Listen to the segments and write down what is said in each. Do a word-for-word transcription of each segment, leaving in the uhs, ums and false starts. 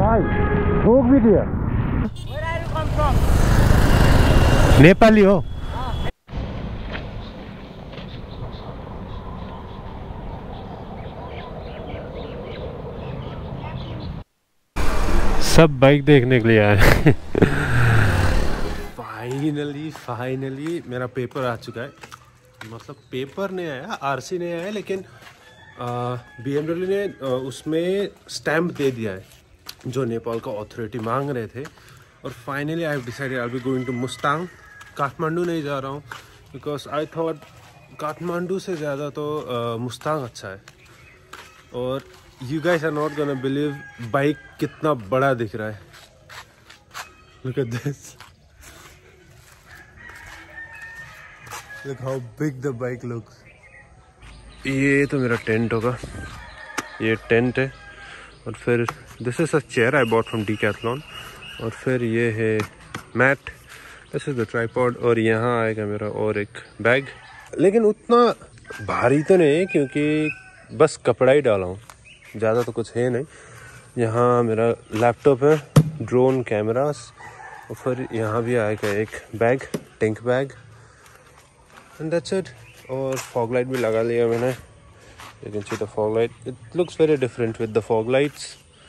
भाई ठोक भी दिया। नेपाली हो? सब बाइक देखने के लिए आए। फाइनली फाइनली मेरा पेपर आ चुका है। मतलब पेपर नहीं आया, आरसी नहीं आया, लेकिन बीएमडब्ल्यू ने आ, उसमें स्टैम्प दे दिया है जो नेपाल का अथॉरिटी मांग रहे थे। और finally I have decided I be going to Mustang. Kathmandu नहीं जा रहा हूँ बिकॉज आई थॉट काठमांडू से ज़्यादा तो आ, मुस्तांग अच्छा है। और you guys are not gonna believe bike कितना बड़ा दिख रहा है। Look at this, look how big the bike looks. ये तो मेरा टेंट होगा, ये टेंट है। और फिर this is a chair I bought from Decathlon. और फिर ये है mat, this is the tripod. और यहाँ आएगा मेरा और एक बैग, लेकिन उतना भारी तो नहीं है क्योंकि बस कपड़ा ही डाला हूँ, ज़्यादा तो कुछ है नहीं। यहाँ मेरा लैपटॉप है, ड्रोन कैमरास। और फिर यहाँ भी आएगा एक bag, tank bag, and that's it. और फॉग लाइट भी लगा लिया मैंने। You can see the fog light, it looks very different with the fog lights.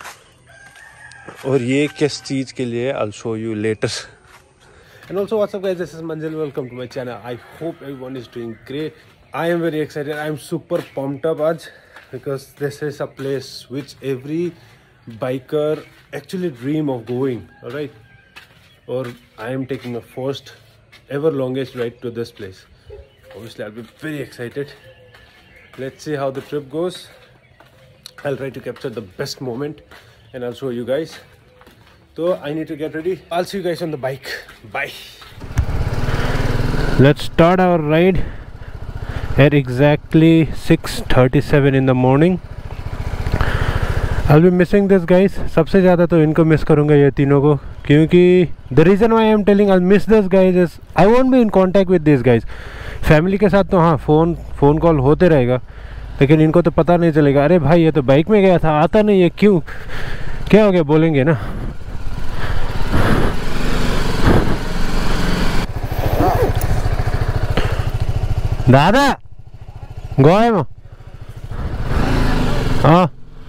और ये किस चीज़ के लिए I will show you later. And also what's up guys, this is Manzil, welcome to my channel. I hope everyone is doing great. I am very excited, I am super pumped up आज because this is a place which every biker actually dream of going, all right? Or I am taking my first ever longest ride to this place. Obviously I'll be very excited. Let's see how the trip goes. I'll try to capture the best moment and I'll show you guys. So I need to get ready. I'll see you guys on the bike. Bye. Let's start our ride at exactly six thirty-seven in the morning. I'll be missing this guys. सबसे ज़्यादा तो इनको miss करूँगा, ये तीनों को, क्योंकि the reason why I am telling I'll miss this guys is I won't be in contact with these guys. Family के साथ तो हाँ फ़ोन फ़ोन कॉल होते रहेगा, लेकिन इनको तो पता नहीं चलेगा। अरे भाई ये तो बाइक में गया था, आता नहीं है, क्यों, क्या हो गया, बोलेंगे ना। दादा गए म हाँ।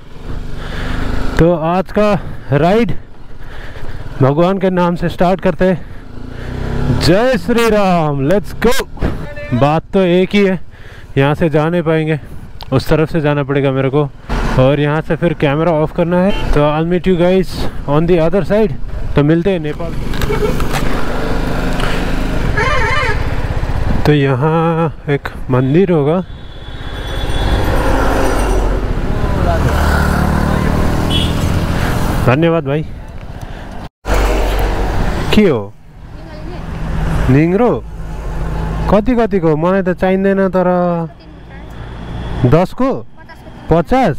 तो आज का राइड भगवान के नाम से स्टार्ट करते हैं। जय श्री राम, लेट्स गो। बात तो एक ही है, यहाँ से जा नहीं पाएंगे, उस तरफ से जाना पड़ेगा मेरे को। और यहाँ से फिर कैमरा ऑफ करना है। तो I meet you guys on the other side. तो मिलते हैं नेपाल। तो यहाँ एक मंदिर होगा। धन्यवाद भाइ। के हो निङ्रो? कति कतिको? मलाई त चाहिँदैन। तर दस को पचास?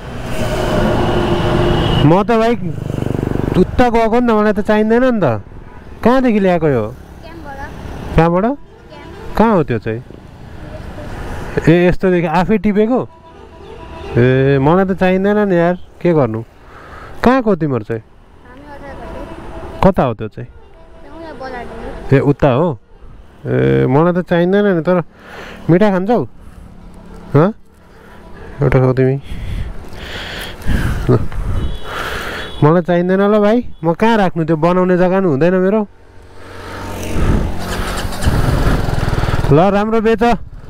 म त भाइ उता गएको नि त, मलाई त चाहिँदैन नि त। कहाँदेखि ल्याएको यो? कहाँबाट? कहाँ हो त्यो चाहिँ? ए यस्तोदेखि आफै टिपेको? ए मलाई त चाहिँदैन नि यार, के गर्नु। कहाँको तिम्रो चाहिँ? कता हो त्यो चाहिँ? ए उता हो? ए मलाई त चाहिँदैन नि। तर मिठा खान्छौ? हँ एउटा खाऊ तिमी। ल मलाई चाहिँदैन ल भाइ, म कहाँ राख्नु? त्यो बनाउने जग्गा नि हुँदैन मेरो। ल राम्रो बेच।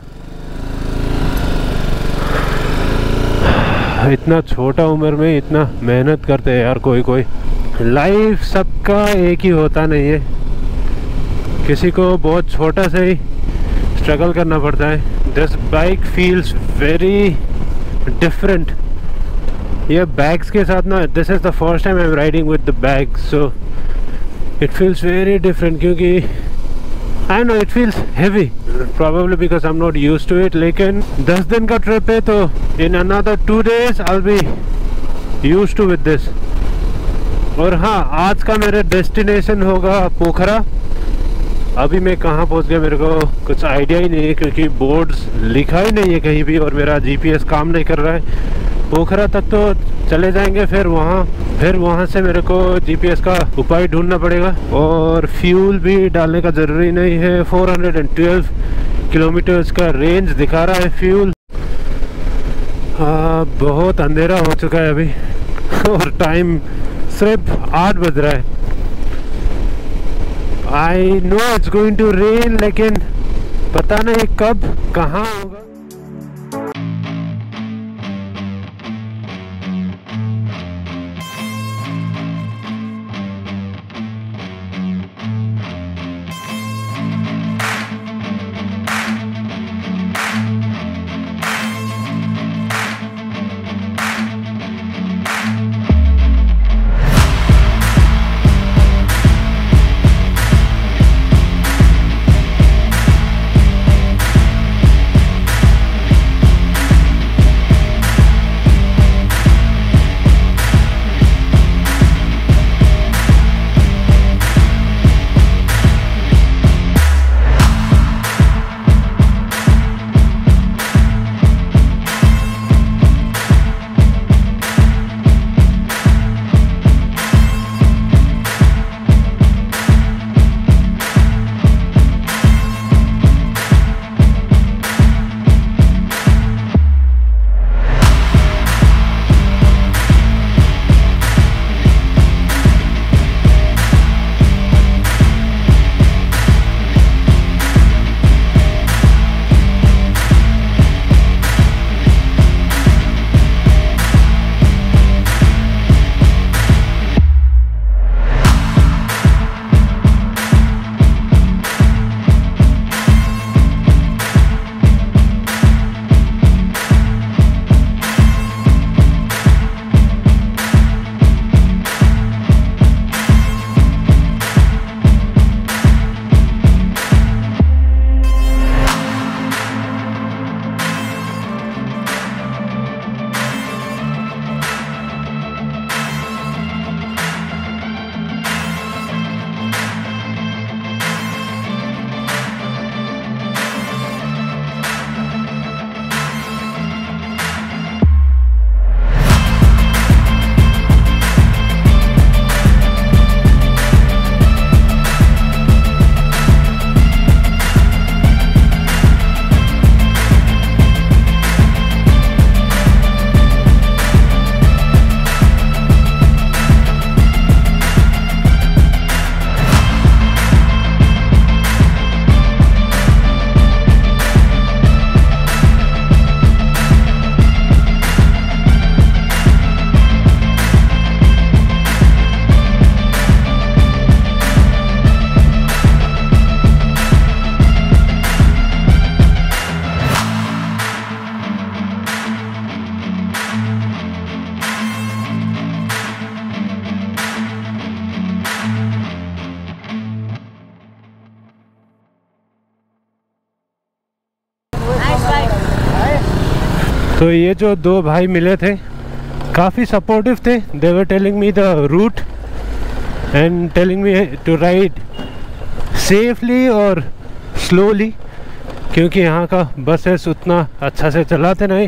इतना छोटा उम्र में इतना मेहनत करते हैं यार कोई कोई। लाइफ सबका एक ही होता नहीं है, किसी को बहुत छोटा से ही स्ट्रगल करना पड़ता है। This bike feels very different. ये बैग्स के साथ ना, this is the first time I am riding with the bag, so it feels very different. क्योंकि I know it feels heavy, probably because I'm not used to it. लेकिन दस दिन का trip है, तो in another two days I'll be used to with this. और हाँ, आज का मेरा डेस्टिनेशन होगा पोखरा। अभी मैं कहाँ पहुँच गया मेरे को कुछ आइडिया ही नहीं है, क्योंकि बोर्ड्स लिखा ही नहीं है कहीं भी और मेरा जीपीएस काम नहीं कर रहा है। पोखरा तक तो चले जाएंगे, फिर वहाँ फिर वहाँ से मेरे को जीपीएस का उपाय ढूंढना पड़ेगा। और फ्यूल भी डालने का ज़रूरी नहीं है। फोर हंड्रेड ट्वेल्व किलोमीटर्स का रेंज दिखा रहा है फ्यूल। हाँ, बहुत अंधेरा हो चुका है अभी और टाइम सिर्फ आठ बज रहा है। I know it's going to rain, लेकिन पता नहीं कब कहाँ होगा। तो ये जो दो भाई मिले थे काफ़ी सपोर्टिव थे। They were telling me the route and telling me to ride safely और स्लोली, क्योंकि यहाँ का बसेस उतना अच्छा से चलाते नहीं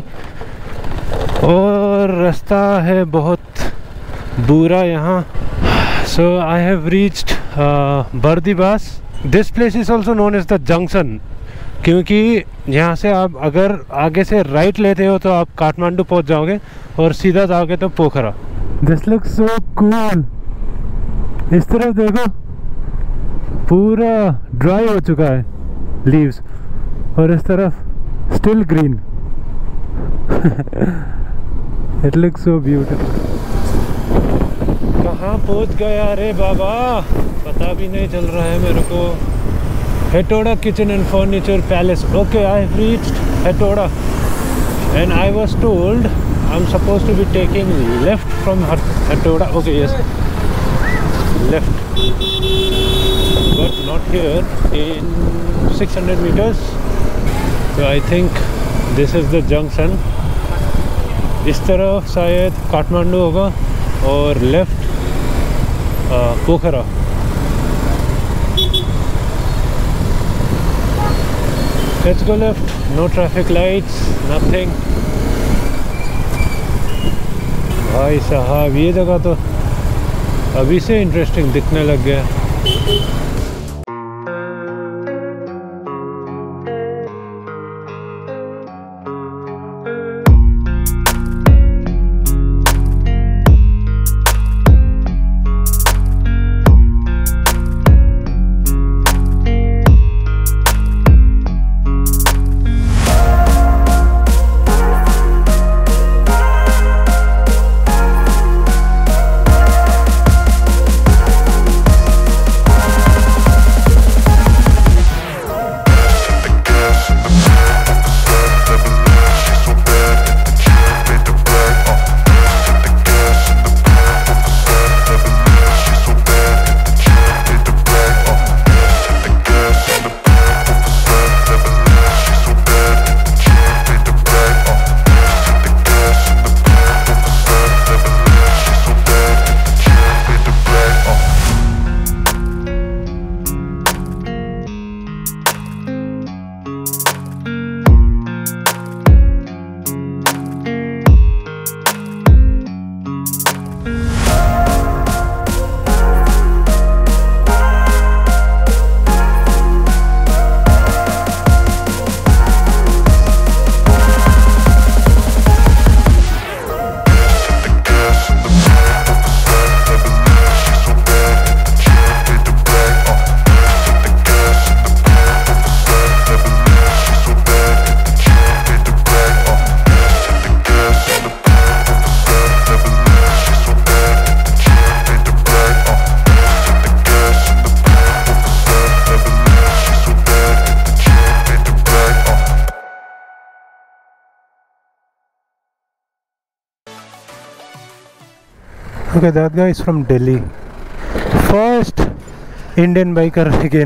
और रास्ता है बहुत बुरा यहाँ। So I have reached Bardibas. This place is also known as the junction, क्योंकि यहाँ से आप अगर आगे से राइट लेते हो तो आप काठमांडू पहुँच जाओगे और सीधा जाओगे तो Pokhara. This looks so cool. इस तरफ देखो, पूरा ड्राई हो चुका है लीव्स, और इस तरफ still green. It looks so beautiful. कहाँ पहुँच गया रे बाबा, पता भी नहीं चल रहा है मेरे को। Hetoda Kitchen and Furniture Palace. Okay, I have reached Hetoda, and I was told I'm supposed to be taking left from Hetoda. Okay, yes, left, but not here. In six hundred meters. So I think this is the junction. इस तरफ शायद काठमांडू होगा और left Pokhara. Let's go left. No traffic lights, nothing. भाई साहब, ये जगह तो अभी से इंटरेस्टिंग दिखने लग गया। Okay, that guy is from Delhi. First Indian biker again.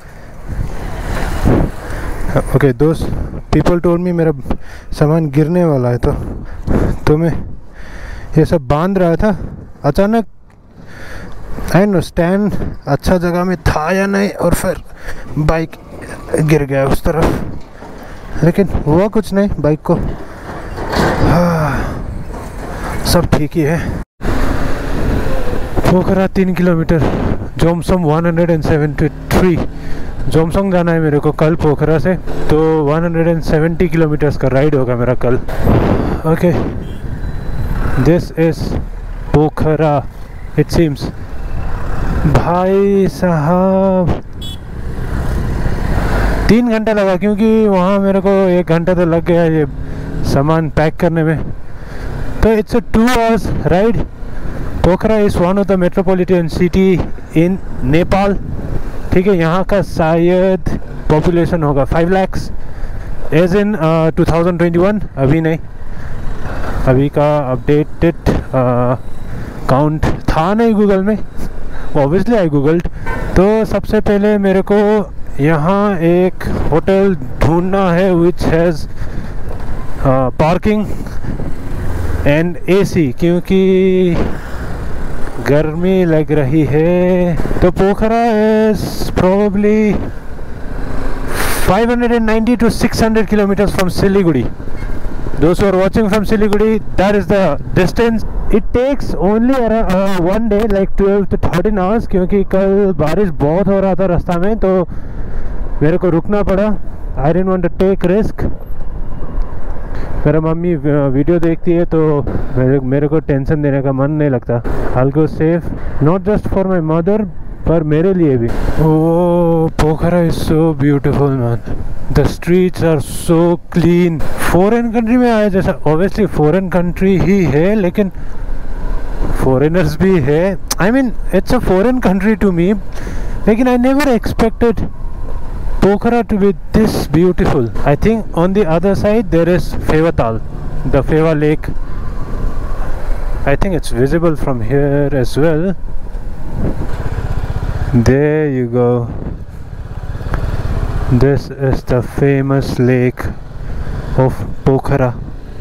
Okay, those people told me मेरा सामान गिरने वाला है, तो तो मैं ये सब बांध रहा था, अचानक आई नो स्टैंड अच्छा जगह में था या नहीं, और फिर बाइक गिर गया उस तरफ, लेकिन हुआ कुछ नहीं बाइक को। हाँ, सब ठीक ही है। पोखरा तीन kilometre, Jomsom one hundred seventy three. Jomsom जाना है मेरे को कल पोखरा से, तो वन हंड्रेड सेवेंटी किलोमीटर्स का राइड होगा मेरा कल। Okay, this is Pokhara it seems. भाई साहब तीन घंटा लगा, क्योंकि वहाँ मेरे को एक घंटा तो लग गया ये सामान पैक करने में, तो it's a two hours ride. Pokhara is one of the metropolitan city in Nepal. ठीक है, यहाँ का शायद पॉपुलेशन होगा five lakhs as in two thousand twenty one. अभी नहीं, अभी का अपडेटेड काउंट था नहीं गूगल में, ऑब्वियसली आई गूगल्ड। तो सबसे पहले मेरे को यहाँ एक होटल ढूंढना है which has parking and AC, क्योंकि गर्मी लग रही है। तो Pokhara is probably five ninety to six hundred kilometres from Siliguri. Those who are watching from Siliguri, that is the distance. It takes only around uh, one day, like twelve to thirteen hours, क्योंकि कल बारिश बहुत हो रहा था रास्ता में, तो मेरे को रुकना पड़ा। I didn't want to take risk. मेरा मम्मी वीडियो देखती है, तो मेरे मेरे को टेंशन देने का मन नहीं लगता। I'll go safe, not just for my mother, पर मेरे लिए भी। Oh, Pokhara is so beautiful man, the streets are so clean. Foreign country में आया जैसा, ऑब्वियसली फॉरेन कंट्री ही है, लेकिन फॉरेनर्स भी है। I mean it's a foreign country to me, लेकिन I never expected Pokhara to be this beautiful. I think on the other side there is Fevatal, the Feva lake. I think it's visible from here as well. There you go. This is the famous lake of Pokhara.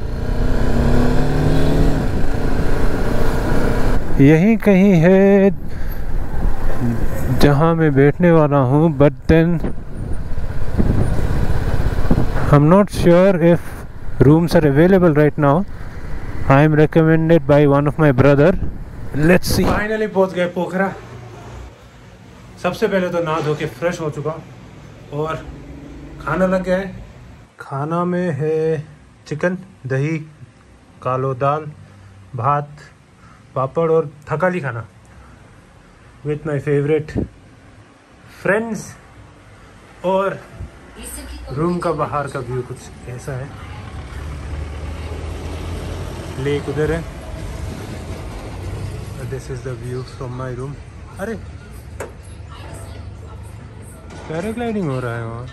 यही कहीं है जहाँ मैं बैठने वाला हूँ, but then I'm not sure if rooms are available right now. I am recommended by one of my brother let's see. Finally पहुंच गए पोखरा। सबसे पहले तो नहा धो के फ्रेश हो चुका और खाना लग गया है। खाना में है चिकन, दही, कालो दाल, भात, पापड़ और थकाली खाना विथ माई फेवरेट फ्रेंड्स। और रूम का बाहर का व्यू कुछ ऐसा है, लेक उधर है। This is the view from my room. अरे पैराग्लाइडिंग हो रहा है वहाँ,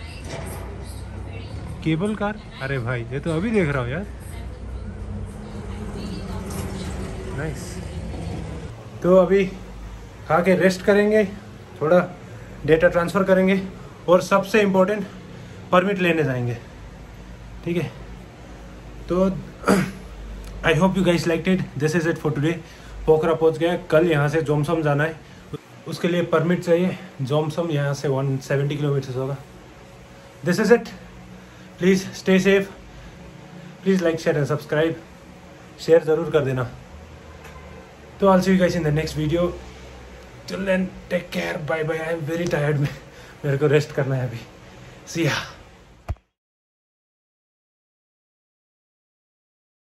केबल कार। अरे भाई ये तो अभी देख रहा हूँ यार, नाइस। तो अभी खा के रेस्ट करेंगे, थोड़ा डेटा ट्रांसफ़र करेंगे और सबसे इम्पोर्टेंट परमिट लेने जाएंगे, ठीक है। तो I hope you guys liked it. This is it for today. Pokhara पहुंच गया। कल यहाँ से जोमसम जाना है, उसके लिए परमिट चाहिए। जोमसम यहाँ से एक सौ सत्तर किलोमीटर्स होगा। This is it. Please stay safe, please like share and subscribe. Share ज़रूर कर देना। तो I'll see you guys in the next video. Till then, take care. Bye bye. I am very tired. मेरे को rest करना है अभी। See ya.